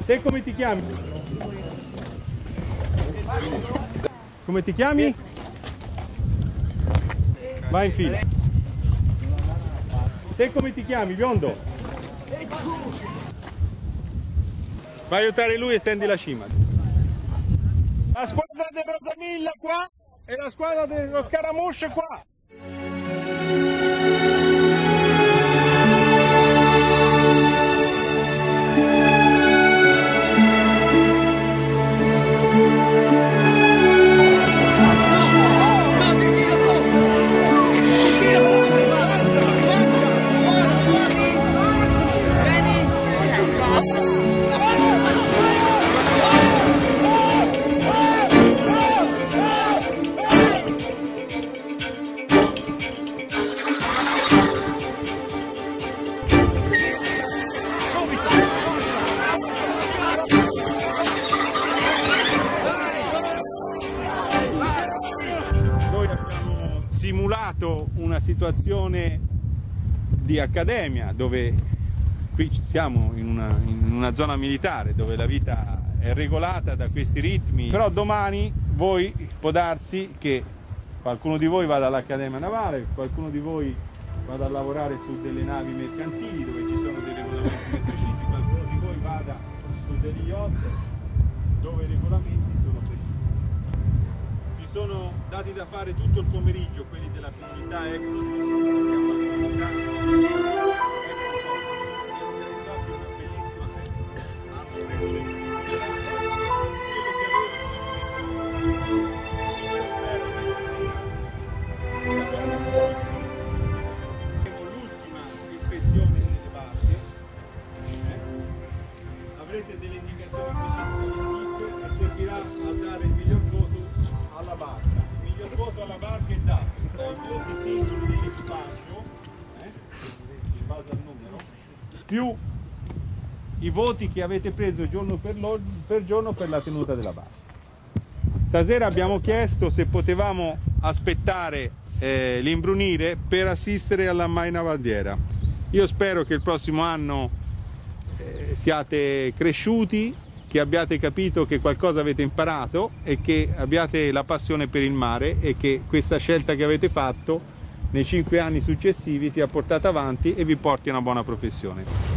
Te come ti chiami? Come ti chiami? Vai in fila. Te come ti chiami, biondo? Vai a aiutare lui e stendi la cima. La squadra di Brasamilla qua e la squadra dello Scaramouche qua. Simulato una situazione di accademia dove qui siamo in una zona militare dove la vita è regolata da questi ritmi, però domani voi può darsi che qualcuno di voi vada all'Accademia Navale, qualcuno di voi vada a lavorare su delle navi mercantili dove ci sono dei regolamenti ben precisi, qualcuno di voi vada su degli yacht dove i regolamenti sono precisi. Sono dati da fare tutto il pomeriggio quelli della comunità Exo, che è una comunità una bellissima festa. Hanno preso le possibilità, quello che avevano. Io spero che stasera abbiate un po' di l'ultima ispezione delle barche, avrete delle indicazioni precise dagli skipper e servirà a dare il miglior voto alla barca. Il miglior voto alla barca è dato dai voti singoli dell'equipaggio, in base al numero, più i voti che avete preso giorno per giorno per la tenuta della barca. Stasera abbiamo chiesto se potevamo aspettare l'imbrunire per assistere all'ammaina bandiera. Io spero che il prossimo anno siate cresciuti, che abbiate capito che qualcosa avete imparato e che abbiate la passione per il mare e che questa scelta che avete fatto nei 5 anni successivi sia portata avanti e vi porti a una buona professione.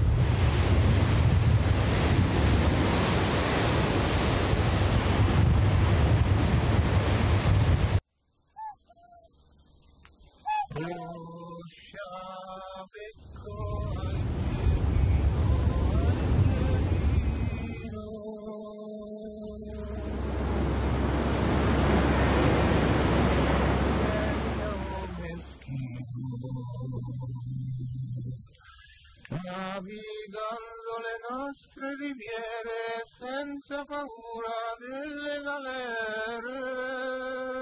Navigando le nostre riviere senza paura delle galere.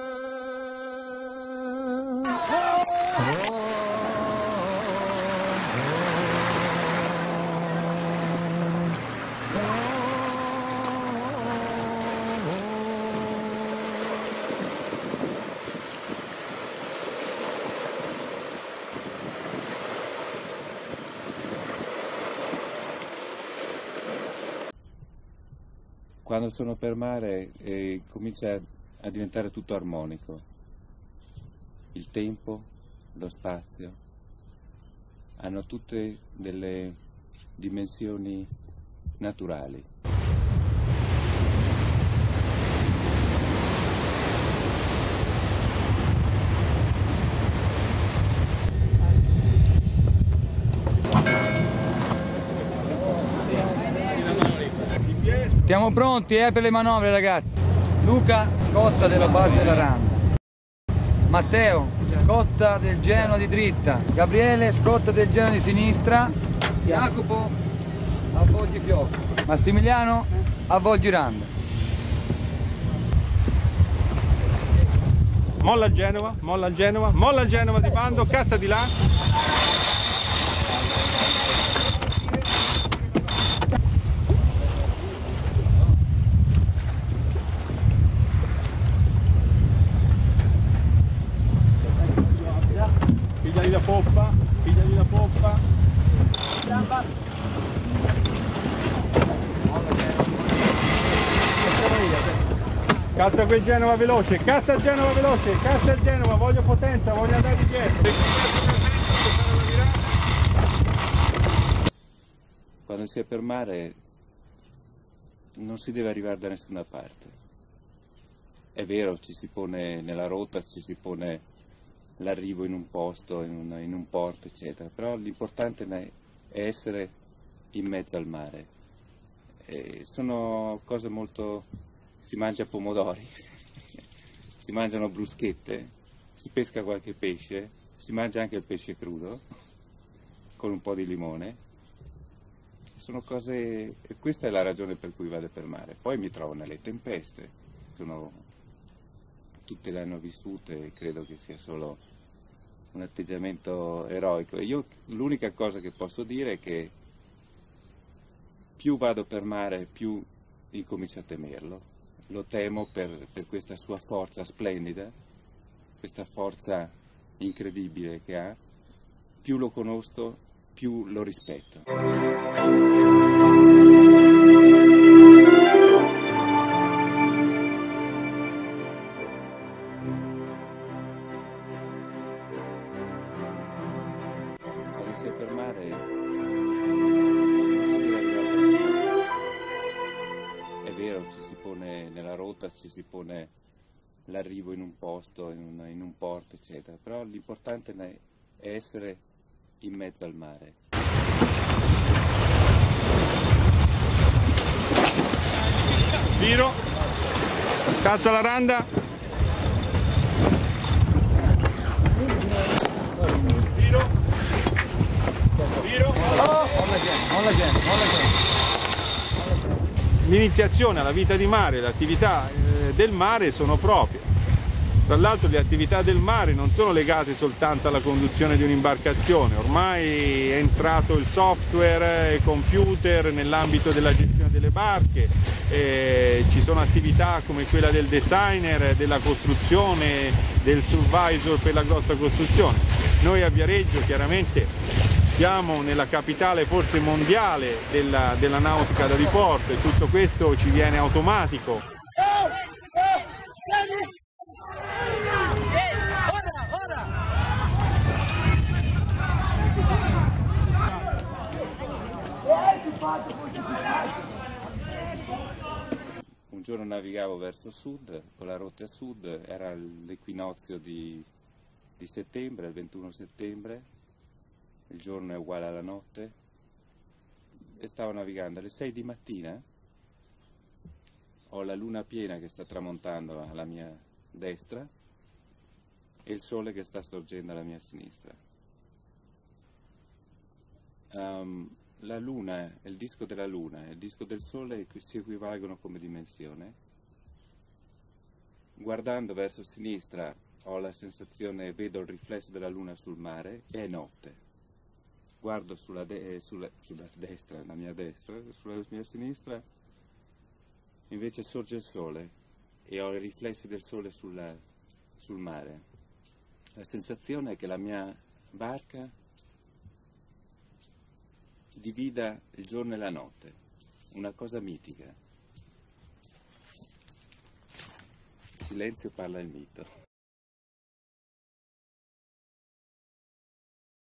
Quando sono per mare comincia a diventare tutto armonico, il tempo, lo spazio, hanno tutte delle dimensioni naturali. Siamo pronti per le manovre, ragazzi. Luca scotta della base della Randa, Matteo scotta del Genoa di dritta, Gabriele scotta del Genoa di sinistra, Jacopo avvolgi fiocco, Massimiliano avvolgi Randa. Molla il Genova, molla il Genova, molla il Genova di bando, cazza di là. Pigliali la poppa, pigliali la poppa. Cazza quel Genova veloce, cazza il Genova veloce, cazza il Genova, voglio potenza, voglio andare dietro. Quando si è per mare non si deve arrivare da nessuna parte. È vero, ci si pone nella rotta, ci si pone l'arrivo in un posto, in un porto, eccetera, però l'importante è essere in mezzo al mare. Sono cose molto... si mangia pomodori, si mangiano bruschette, si pesca qualche pesce, si mangia anche il pesce crudo, con un po' di limone. Sono cose... questa è la ragione per cui vado per mare. Poi mi trovo nelle tempeste, tutte le hanno vissute e credo che sia solo un atteggiamento eroico. Io l'unica cosa che posso dire è che più vado per mare, più incomincio a temerlo. Lo temo per questa sua forza splendida, questa forza incredibile che ha. Più lo conosco, più lo rispetto. Quando si è per mare non si deve arrivare da nessuna parte. È vero, ci si pone nella rotta, ci si pone l'arrivo in un posto, in un porto, eccetera, però l'importante è essere in mezzo al mare. Viro, calza la randa. Viro, viro. Non la gente. L'iniziazione alla vita di mare, le attività del mare sono proprie. Tra l'altro le attività del mare non sono legate soltanto alla conduzione di un'imbarcazione, ormai è entrato il software e computer nell'ambito della gestione delle barche, ci sono attività come quella del designer, della costruzione, del supervisor per la grossa costruzione. Noi a Viareggio chiaramente siamo nella capitale forse mondiale della nautica da diporto e tutto questo ci viene automatico. Un giorno navigavo verso sud, con la rotta a sud, era l'equinozio di settembre, il 21 settembre, il giorno è uguale alla notte, e stavo navigando alle 6 di mattina, ho la luna piena che sta tramontando alla mia destra e il sole che sta sorgendo alla mia sinistra. La luna, il disco della luna e il disco del sole si equivalgono come dimensione. Guardando verso sinistra ho la sensazione, vedo il riflesso della luna sul mare e è notte. Guardo sulla destra, la mia destra, sulla mia sinistra, invece sorge il sole e ho i riflessi del sole sul mare. La sensazione è che la mia barca divida il giorno e la notte, una cosa mitica. Il silenzio parla il mito.